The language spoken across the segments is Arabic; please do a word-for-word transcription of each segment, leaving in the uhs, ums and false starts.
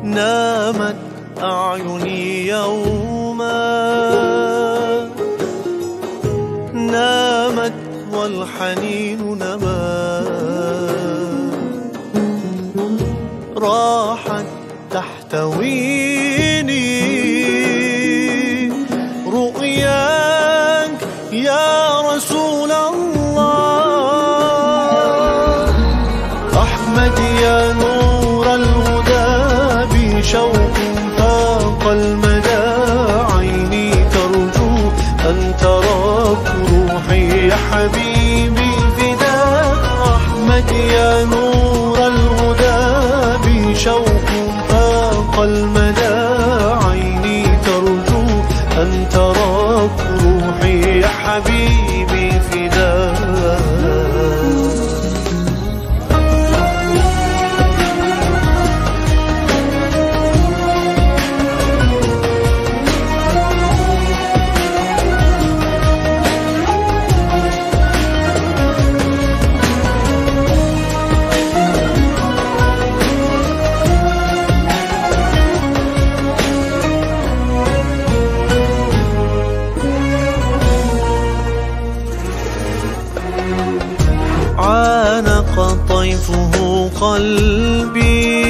نامت أعيني يوما، نامت والحنين نما، راحت تحتويني رؤياك يا رسول الله. أحمد يا نور الهدى بشوق فاق المدى، عيني ترجو أن تراك روحي يا حبيبي فداك. أحمد يا نور الهدى بشوق فاق المدى، عيني ترجو أن تراك روحي يا حبيبي فداك. عانق طيفه قلبي،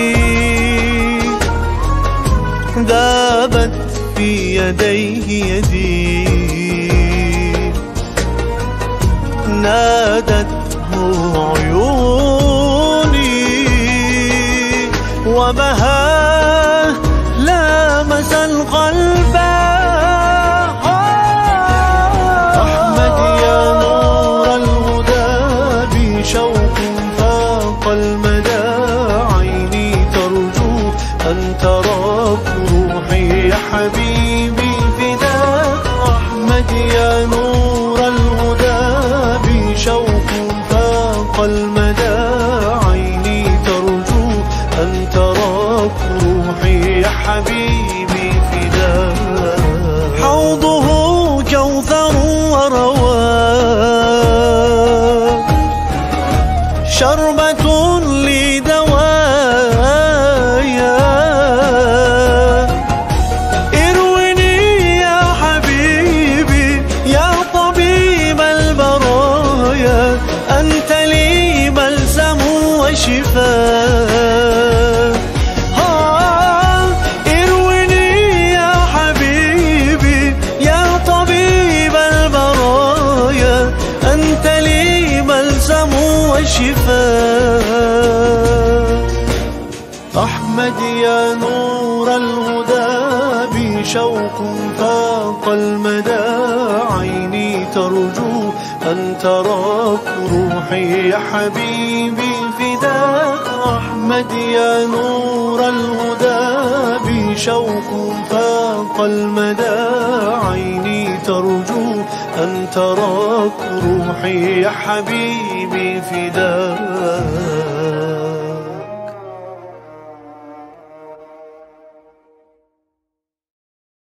ذابت في يديه يدي، نادته عيوني وبهاه لامس القلب. أحمد يا نور الهدى بشوق فاق المدى، عيني ترجو أن تراك روحي يا حبيبي فداك. أحمد يا نور الهدى بشوق فاق المدى، عيني ترجو أن تراك روحي يا حبيبي فداك. حوضه كوثر ورواك، شربة لدوايا، ارويني يا حبيبي يا طبيب البرايا، أنت لي بلسم وشفاء. ارويني يا حبيبي يا طبيب البرايا، أنت لي بلسم وشفاء. أحمد يا نور الهدى بشوق فاق المدى، عيني ترجو أن تراك روحي يا حبيبي فداك. أحمد يا نور الهدى بشوق فاق المدى، عيني ترجو أن تراك روحي يا حبيبي فداك.